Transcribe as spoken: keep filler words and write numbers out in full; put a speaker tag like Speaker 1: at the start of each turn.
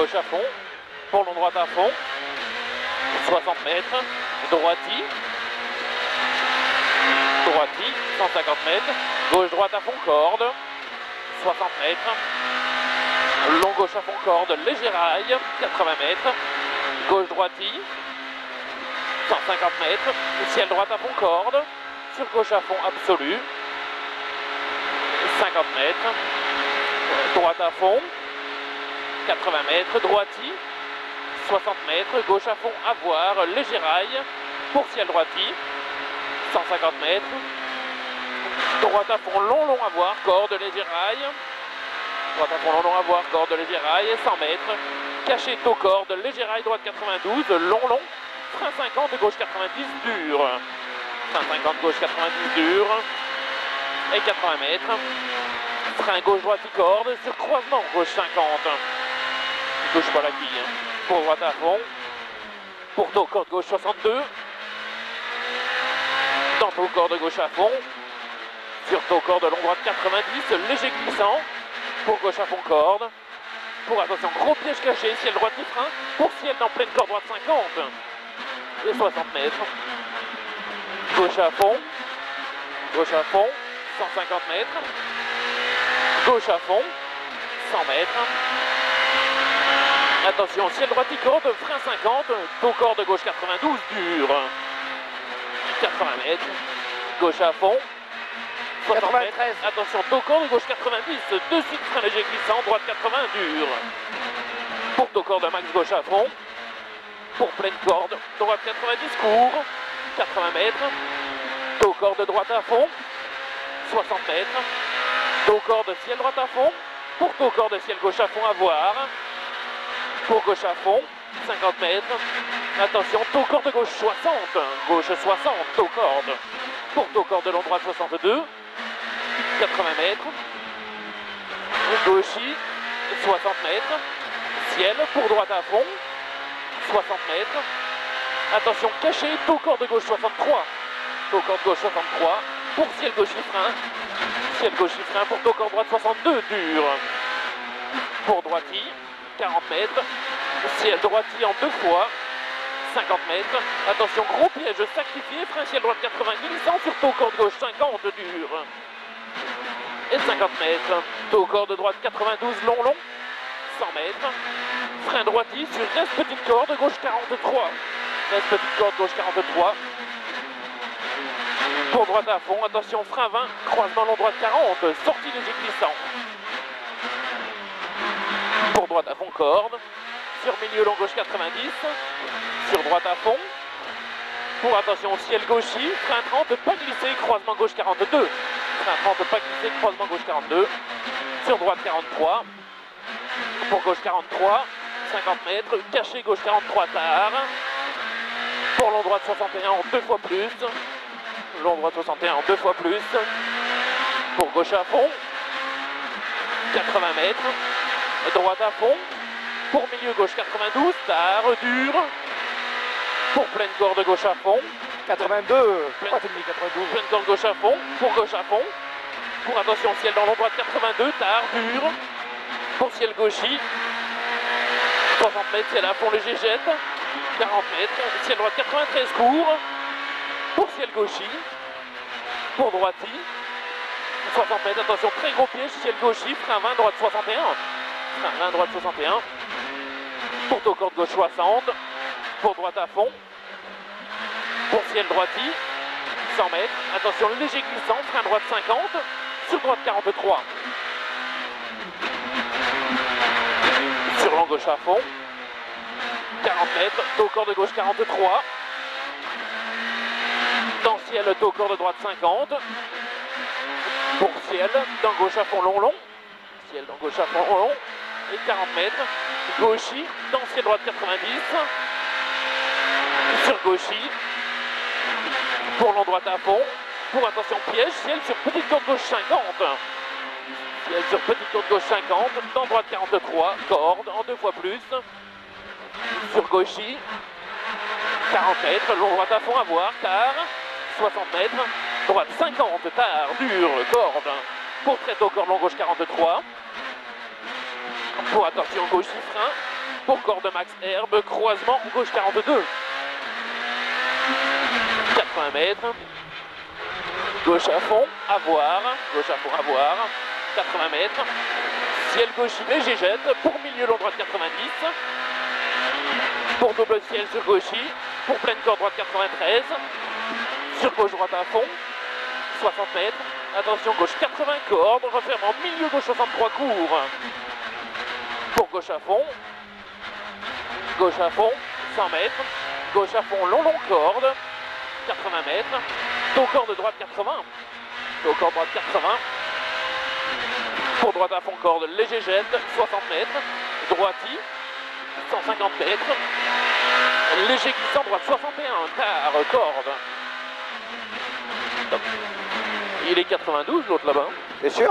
Speaker 1: gauche à fond, pour long droite à fond, soixante mètres, droiti, droiti, cent cinquante mètres, gauche droite à fond corde, soixante mètres, long gauche à fond corde, léger rail, quatre-vingts mètres, gauche droiti, cent cinquante mètres, ciel droite à fond corde, sur gauche à fond absolu, cinquante mètres, droite à fond, quatre-vingts mètres, droiti, soixante mètres, gauche à fond à voir, léger rail, pour ciel droiti, cent cinquante mètres, droite à fond long long à voir, corde léger rail, droite à fond long long à voir, corde léger rail, cent mètres, caché taux corde, léger rail droite quatre-vingt-douze, long long, frein cinquante, gauche quatre-vingt-dix, dur, frein cinquante, gauche quatre-vingt-dix, dur, et quatre-vingts mètres, frein gauche droite corde, sur croisement gauche cinquante, ne touche pas la quille, hein. Pour droite à fond, pour taux corde gauche soixante-deux, dans taux corde gauche à fond, sur taux corde long droite quatre-vingt-dix, léger glissant, pour gauche à fond corde, pour attention gros piège caché, ciel droite du frein, pour ciel dans pleine corde droite cinquante, et soixante mètres, gauche à fond, gauche à fond, cent cinquante mètres, gauche à fond, cent mètres, attention, ciel droite corde, frein cinquante, taux corde gauche quatre-vingt-douze, dur, quatre-vingts mètres, gauche à fond, soixante mètres, attention, taux corde gauche quatre-vingt-dix, de suite frein léger glissant, droite quatre-vingts, dur, pour taux corde max gauche à fond, pour pleine corde, droite quatre-vingt-dix, court, quatre-vingts mètres, taux corde droite à fond, soixante mètres, taux corde ciel droite à fond, pour taux corde ciel gauche à fond à voir, pour gauche à fond, cinquante mètres, attention, taux corde gauche soixante, gauche soixante, taux corde, pour taux corde long droite soixante-deux, quatre-vingts mètres, gauchis, soixante mètres, ciel, pour droite à fond, soixante mètres, attention, caché, taux corde gauche soixante-trois, taux corde gauche soixante-trois, pour ciel gauche frein, ciel gauche frein, pour taux corde droite soixante-deux, dur, pour droiti, quarante mètres, ciel droiti en deux fois, cinquante mètres, attention, gros piège sacrifié, frein ciel droite quatre-vingts, glissant sur taux corde gauche cinquante, dur, et cinquante mètres, taux corde droite quatre-vingt-douze, long long, cent mètres, frein droiti sur reste petite corde gauche quarante-trois, reste petite corde gauche quarante-trois, pour droite à fond, attention, frein vingt, croisement long droite quarante, sortie léger glissant, pour droite à fond corde, sur milieu long gauche quatre-vingt-dix, sur droite à fond, pour attention ciel gauchi, frein trente, pas glissé, croisement gauche quarante-deux, frein trente, pas glissé, croisement gauche quarante-deux, sur droite quarante-trois, pour gauche quarante-trois, cinquante mètres, caché gauche quarante-trois tard, pour long droite soixante et un en deux fois plus, long droite soixante et un en deux fois plus, pour gauche à fond, quatre-vingts mètres, droite à fond, pour milieu gauche quatre-vingt-douze, tard, dur, pour pleine corde gauche à fond,
Speaker 2: quatre-vingt-deux,
Speaker 1: pleine,
Speaker 2: pourquoi t'as mis quatre-vingt-douze?
Speaker 1: pleine corde gauche à fond, pour gauche à fond, pour attention ciel dans long droite quatre-vingt-deux, tard, dur, pour ciel gauchi, soixante mètres, ciel à fond léger jette, quarante mètres, ciel droite quatre-vingt-treize court, pour ciel gauchi, pour droiti, soixante mètres, attention, très gros piège, ciel gauchi, frein vingt, droite soixante et un, frein vingt, droite soixante et un, pour taux corde gauche soixante, pour droite à fond, pour ciel droiti, cent mètres, attention, léger glissant, frein droite cinquante, sur droite quarante-trois, sur long gauche à fond, quarante mètres, taux corde gauche quarante-trois, dans ciel, taux corde droite cinquante, pour ciel, dans gauche à fond long long, ciel dans gauche à fond long long, et quarante mètres, gauchi, dans ciel droite quatre-vingt-dix, sur gauchi, pour long droite à fond, pour attention piège, ciel sur petite corde gauche cinquante, ciel sur petite corde gauche cinquante, dans droite quarante-trois, corde en deux fois plus, sur gauchi, quarante mètres, long droite à fond à voir, tard, soixante mètres, droite cinquante, tard, dur, corde, pour très tôt corde long gauche quarante-trois, pour attention gauche frein, pour corde Max Herbe, croisement gauche quarante-deux. quatre-vingts mètres. Gauche à fond, à voir. Gauche à fond, à voir. quatre-vingts mètres. Ciel gauche léger jette pour milieu long droite quatre-vingt-dix. Pour double ciel sur gauchy. Pour pleine corde droite quatre-vingt-treize. Sur gauche droite à fond. soixante mètres. Attention gauche quatre-vingts cordes. Refermant milieu gauche soixante-trois court. Pour gauche à fond. Gauche à fond. cent mètres. Gauche à fond long long corde. quatre-vingts mètres. Dos corde droite quatre-vingts. Dos corde droite quatre-vingts. Pour droite à fond corde léger jette soixante mètres. Droiti cent cinquante mètres. Léger glissant droite soixante et un. Tard corde. Il est quatre-vingt-douze l'autre là-bas.
Speaker 2: T'es sûr?